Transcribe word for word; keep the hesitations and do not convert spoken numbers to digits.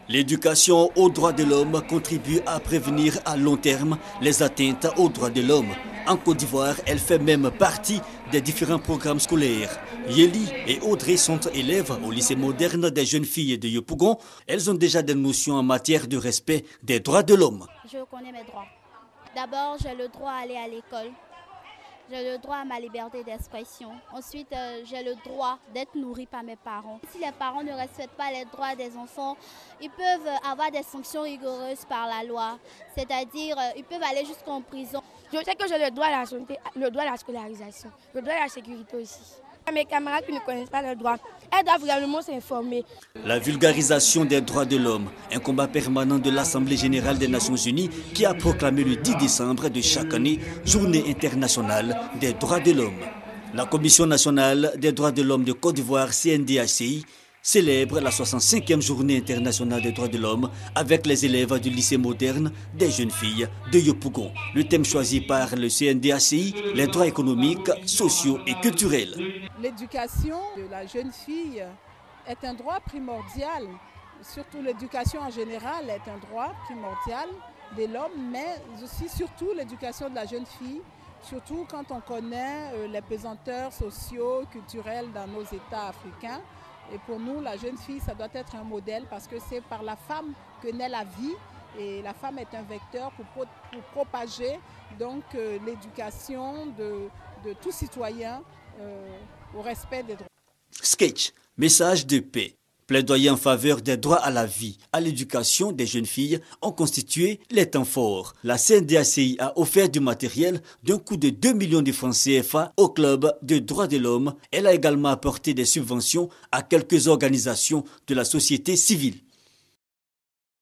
L'éducation aux droits de l'homme contribue à prévenir à long terme les atteintes aux droits de l'homme. En Côte d'Ivoire, elle fait même partie des différents programmes scolaires. Yeli et Audrey sont élèves au lycée moderne des jeunes filles de Yopougon. Elles ont déjà des notions en matière de respect des droits de l'homme. Je connais mes droits. D'abord, j'ai le droit d'aller à l'école. J'ai le droit à ma liberté d'expression. Ensuite, euh, j'ai le droit d'être nourri par mes parents. Si les parents ne respectent pas les droits des enfants, ils peuvent avoir des sanctions rigoureuses par la loi. C'est-à-dire, euh, ils peuvent aller jusqu'en prison. Je sais que j'ai le droit à la santé, le droit à la scolarisation, le droit à la sécurité aussi. Mes camarades qui ne connaissent pas leurs droits, elles doivent réellement s'informer. La vulgarisation des droits de l'homme, un combat permanent de l'Assemblée générale des Nations unies qui a proclamé le dix décembre de chaque année Journée internationale des droits de l'homme. La Commission nationale des droits de l'homme de Côte d'Ivoire, C N D H C I, célèbre la soixante-cinquième Journée internationale des droits de l'homme avec les élèves du lycée moderne des jeunes filles de Yopougon. Le thème choisi par le C N D H C I, les droits économiques, sociaux et culturels. L'éducation de la jeune fille est un droit primordial, surtout l'éducation en général est un droit primordial de l'homme, mais aussi surtout l'éducation de la jeune fille, surtout quand on connaît les pesanteurs sociaux, culturels dans nos États africains. Et pour nous, la jeune fille, ça doit être un modèle parce que c'est par la femme que naît la vie et la femme est un vecteur pour, pour propager donc euh, l'éducation de, de tout citoyen euh, au respect des droits. Sketch, message de paix. Plaidoyer en faveur des droits à la vie, à l'éducation des jeunes filles ont constitué les temps forts. La C N D H C I a offert du matériel d'un coût de deux millions de francs C F A au club de droits de l'homme. Elle a également apporté des subventions à quelques organisations de la société civile.